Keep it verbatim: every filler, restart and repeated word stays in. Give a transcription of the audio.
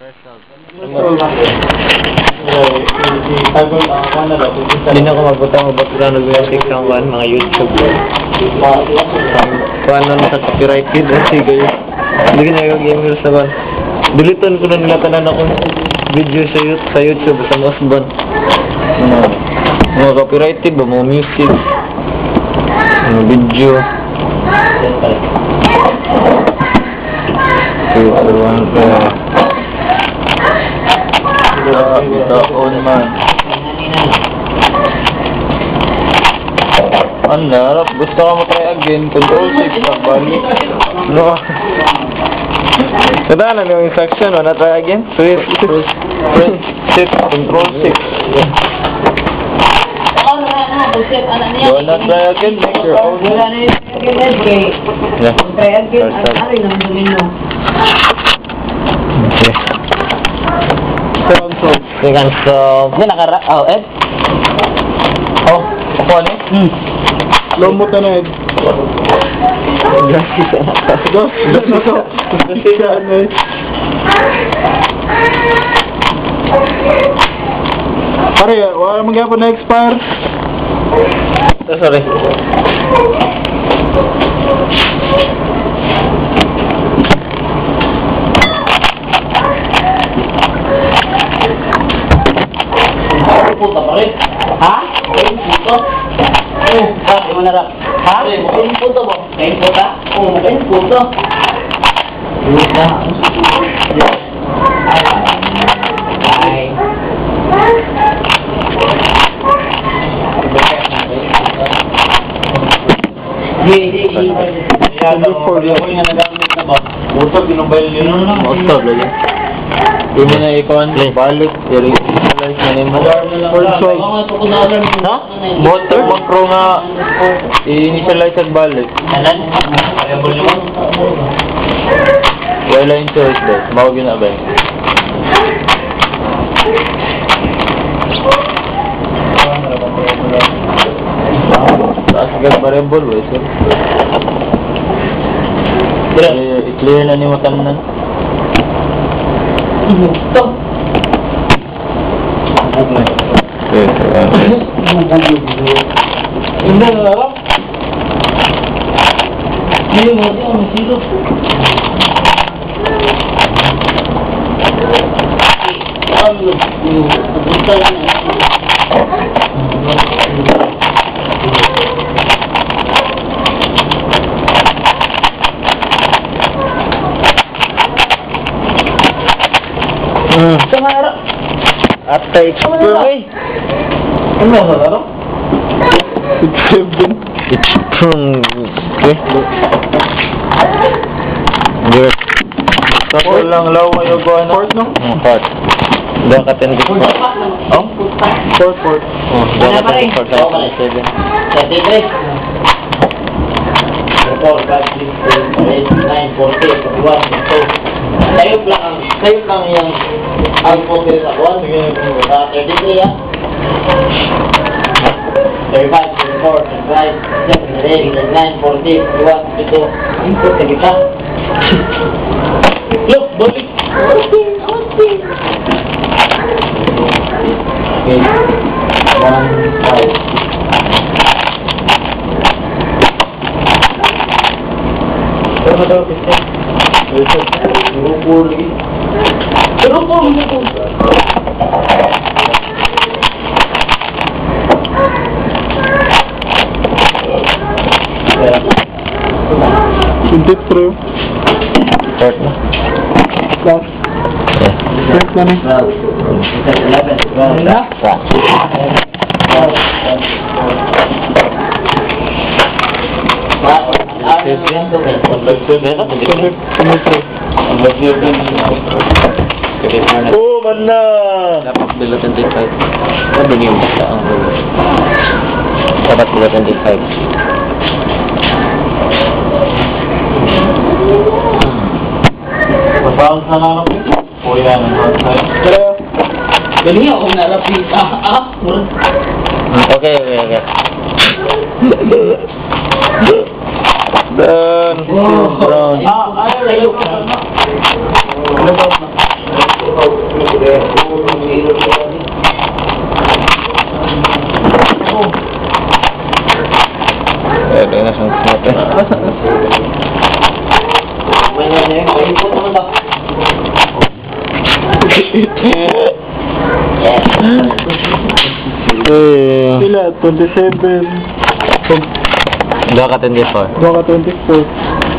Hindi na ako magbutang magbutang nag-music ng one, mga YouTube. Kung ano na sa copyrighted, sige yun. Hindi ka nag-gamer sa one. Dilitan ko na nila tanan akong video sa, sa YouTube, sa Mosban. Mga, mga copyrighted ba, mga music, mga video. Okay, so one ka. Taon man. Ang narap, gusto ka mo try again, control six, pagbalik. No. Kada na yung instruction, wanna try again? Press six, control six. Wanna try again, make your own. Yeah. Try again, okay. So, so, second so, may nakara, oh, Ed? Oh, ako ano? Hmm. Lomot na na, Ed. Gracias. Dos, dos na to. Siya, ano eh. Pare, wala magyapon na expire. Oh, sorry. Puta pare. Ha? Kain puto. Eh, ha, di mana rak? Ha? Kain puto mo. Kain puta? Oh, kain puto. Puta. Ay. Ye, ye, ye. Ya, look for the one na nagamit na ba? Puto ginumbal yun na. Motor lagi. Hindi na ikon, balik, i-initialize na nimo. First one. Ha? Motor, makro nga, i-initialize at balik. Anan? Variable naman. Wala yung choice dahil, mawag yun na ba? Taas agad variable, wey, sir. I-clear na ni mo tanan. Stop. Okay, Hindi na lang. Hindi mo siya masiro. Ano yung punta lang. Hmm. Sama na. Ata explore. Ano na laro? It's seven. It's from okay. Good. Tapos lang law kayo go ano? Fourth, no? Hmm, fourth. Doon ka ten bit fourth. Oh? Fourth, fourth. Oh, doon ka ten bit fourth sa seven. thirty-three. four, five, six, seven, eight, nine, forty, forty-one, forty-two. Tayo lang, tayo lang yung output sa one. thirty-three ah. thirty-five, thirty-four, thirty-five, thirty-eight, thirty-nine, forty, forty-one, forty-two. Input na kita. Look, balik. Okay, okay. Okay. One, five, six. Pero daw kasi grupo lagi. Grupo grupo. twenty-three. Fourth na. Last. Fourth na ni. Wala. Oh, mana? Dapat below twenty-five. Ano yung basta ang rule? Dapat below twenty-five. Mabaon sa nanap ko. O yan, mabaon sa Pero, galing ako narapi. Ah, ah. Okay, okay, okay. Done. Two rounds. Ah, ayaw, ayaw. Ano ba? Eh, doon na sa natin. Wala na yun. Kain po naman daw. Eh, Sila, twenty-seven. dua ka twenty-four. Dua ka twenty-four.